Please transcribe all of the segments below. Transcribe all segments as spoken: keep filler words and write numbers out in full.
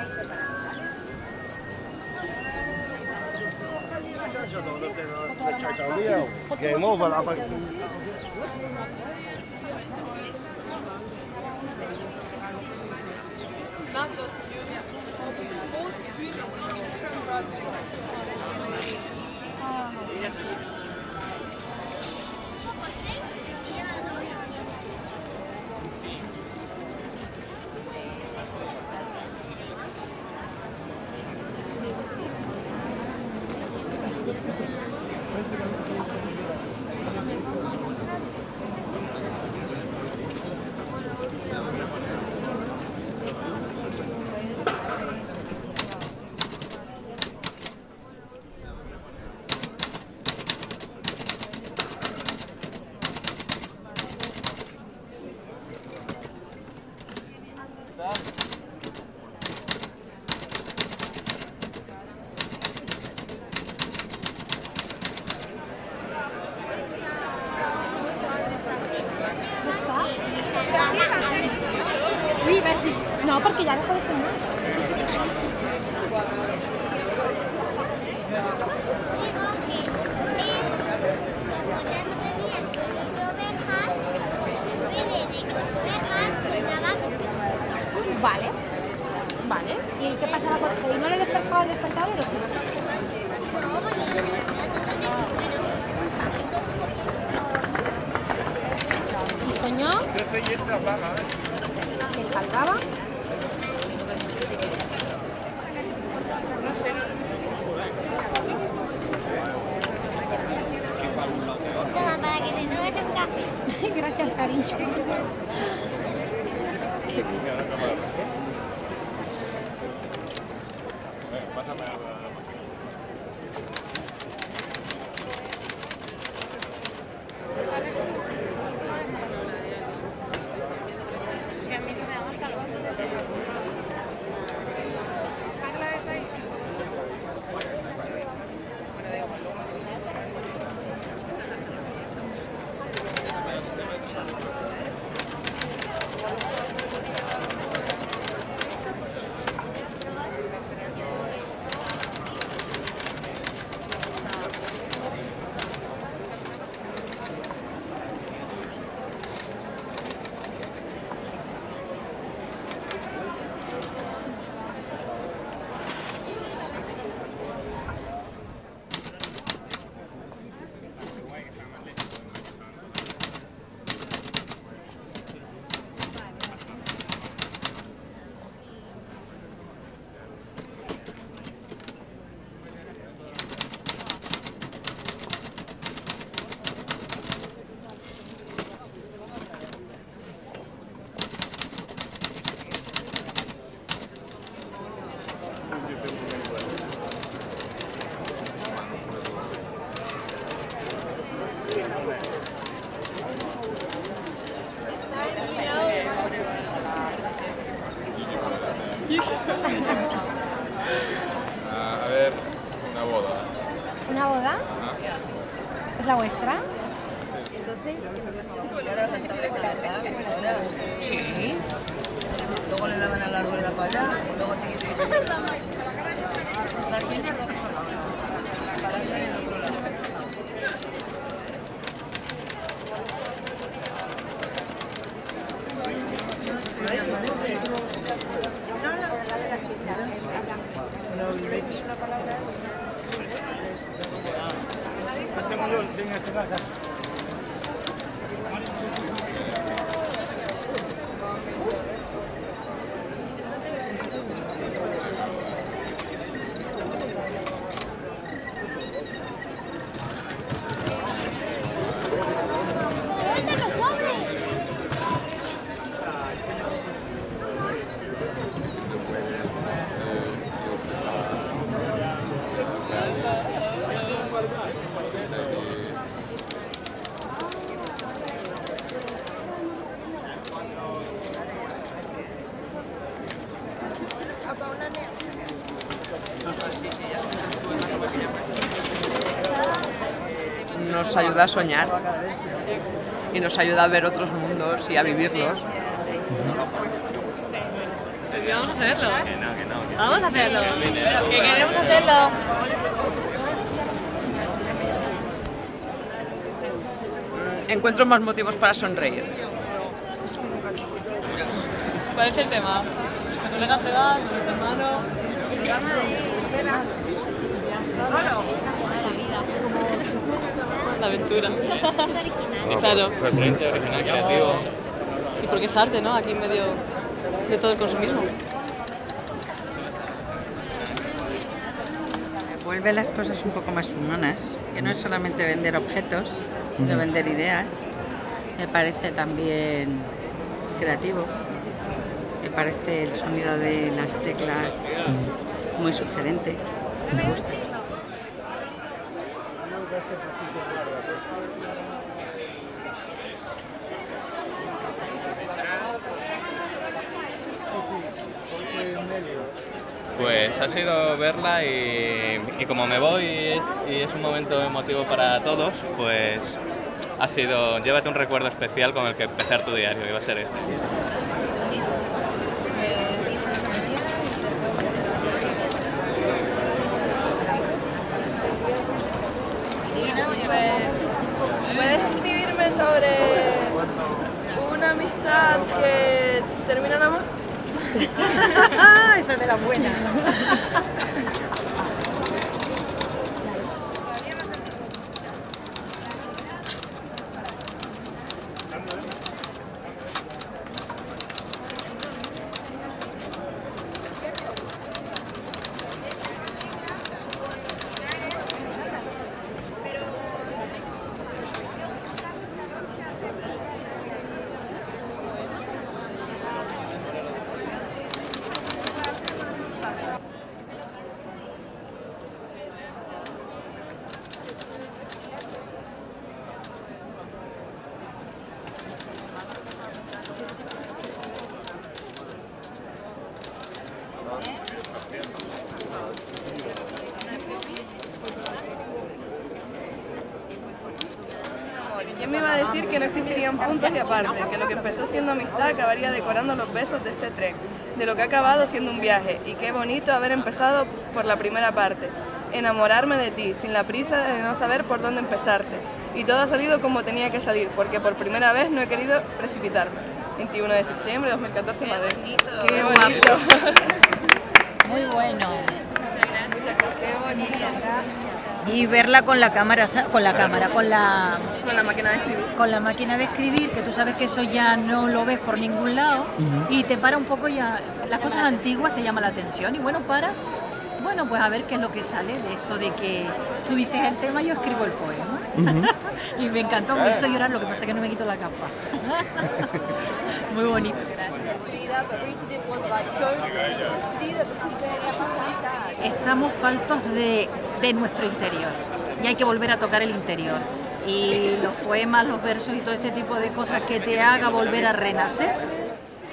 Game over, aber... Oui, vas-y. No, porque ya dejo de sonar. Vale. Vale. ¿Y qué pasaba con eso? ¿Y no le despertaba el despertador o sí? No, porque se levanta todo ese bueno. ¿Y soñó? ¿Que salvaba? Toma, para que te tomes un café. Gracias, cariño. Qué bien. A ver, una boda. ¿Una boda? ¿Es la vuestra? Sí. Luego le daban a la rueda para allá y luego te quité. La tiene roja. Para allá y el otro lado. Nos ayuda a soñar y nos ayuda a ver otros mundos y a vivirlos. Vamos a hacerlo. Que no, que no. Vamos a hacerlo. Que queremos hacerlo. Encuentro más motivos para sonreír. ¿Cuál es el tema? Nuestro colega se va, nuestro hermano. La aventura. Claro. Referente, original, creativo. Y porque es arte, ¿no? Aquí en medio de todo el consumismo. Vuelve las cosas un poco más humanas, que no es solamente vender objetos, sino vender ideas. Me parece también creativo. Me parece el sonido de las teclas muy sugerente. Me gusta. Pues ha sido verla y, y como me voy y es, y es un momento emotivo para todos, pues ha sido, llévate un recuerdo especial con el que empezar tu diario, y va a ser este. ¿Puedes escribirme sobre una amistad que termina en amor? Esa es de la buena. ¿Quién me iba a decir que no existirían puntos y aparte? Que lo que empezó siendo amistad acabaría decorando los besos de este tren, de lo que ha acabado siendo un viaje. Y qué bonito haber empezado por la primera parte, enamorarme de ti, sin la prisa de no saber por dónde empezarte. Y todo ha salido como tenía que salir, porque por primera vez no he querido precipitarme. veintiuno de septiembre de dos mil catorce, Madrid. Qué bonito. Muy bueno. Qué bonito. Y verla con la cámara, con la cámara, con la, Con la máquina de escribir. con la máquina de escribir, que tú sabes que eso ya no lo ves por ningún lado, y te para un poco ya, las cosas antiguas te llaman la atención, y bueno, para, bueno, pues a ver qué es lo que sale de esto de que tú dices el tema y yo escribo el poema. Y me encantó, me hizo llorar, lo que pasa es que no me quito la capa. Muy bonito. Estamos faltos de, de nuestro interior y hay que volver a tocar el interior. Y los poemas, los versos y todo este tipo de cosas que te haga volver a renacer.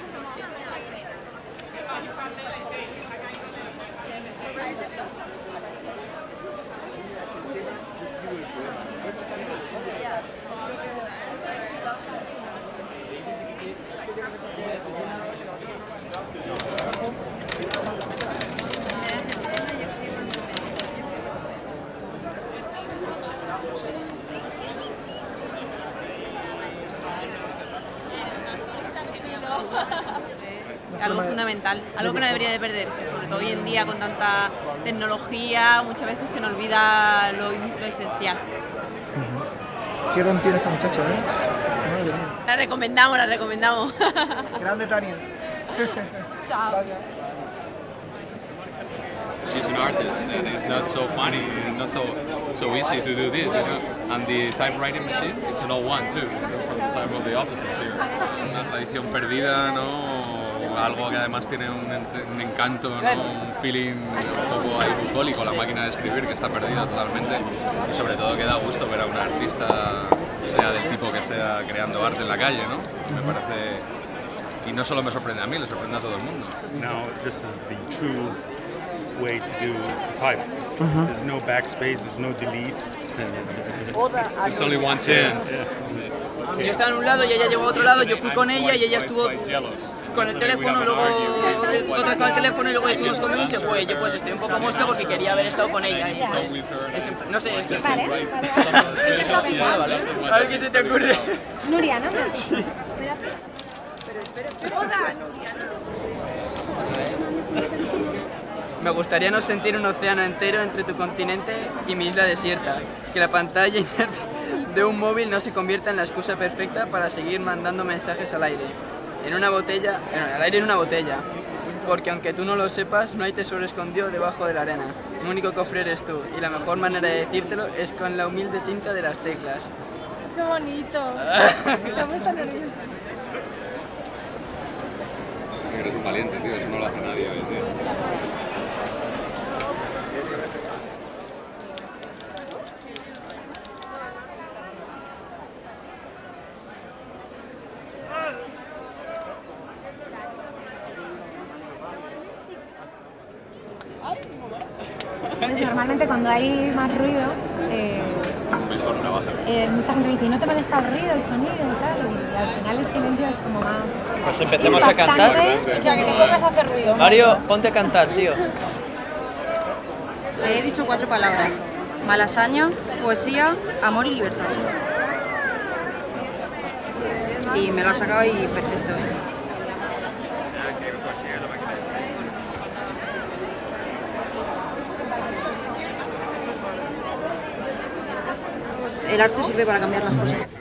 Algo fundamental, algo que no debería de perderse, sobre todo hoy en día con tanta tecnología, muchas veces se nos olvida lo, lo esencial. ¿Qué don tiene esta muchacha, eh? Madre mía. La recomendamos, la recomendamos. Grande, Tania. Chao. Gracias. She's an artist and it's not so funny, not so so easy to do this, you know. And the typewriting machine, it's an old one too, from the time of the offices here. Una tradición perdida, ¿no? Algo que además tiene un, un encanto, ¿no? Un feeling un poco ahí bucólico, la máquina de escribir que está perdida totalmente. Y sobre todo que da gusto ver a un artista, sea del tipo que sea, creando arte en la calle, ¿no? Me parece... Y no solo me sorprende a mí, le sorprende a todo el mundo. Now this is the true way to do to type. Uh-huh. There's no backspace, there's no delete. There's only one chance. Yo estaba en un lado y ella llegó a otro lado, yo fui con ella y ella estuvo con el teléfono, luego otra con el teléfono y luego estuvimos conmigo y se fue. Yo pues estoy un poco mosca porque quería haber estado con ella. Y pues, es, no sé, es que... Vale, vale. A ver qué se te ocurre. Nuria, ¿no? Me gustaría no sentir un océano entero entre tu continente y mi isla desierta. Que la pantalla de un móvil no se convierta en la excusa perfecta para seguir mandando mensajes al aire. En una botella, bueno, al aire en una botella. Porque aunque tú no lo sepas, no hay tesoro escondido debajo de la arena. Lo único que ofreces tú, y la mejor manera de decírtelo es con la humilde tinta de las teclas. Qué bonito. Estamos tan nerviosos. Eres un valiente, tío, eso no lo hace nadie hoy, tío. Pues normalmente cuando hay más ruido, eh, Mejor una baja. eh, mucha gente me dice, ¿no te molesta el ruido, el sonido y tal? Y al final el silencio es como más... Pues empecemos a cantar. O sea, que te pongas a hacer ruido. Mario, ponte a cantar, tío. Le he dicho cuatro palabras. Malasaña, poesía, amor y libertad. Y me lo ha sacado y perfecto, ¿eh? El arte sirve para cambiar las cosas.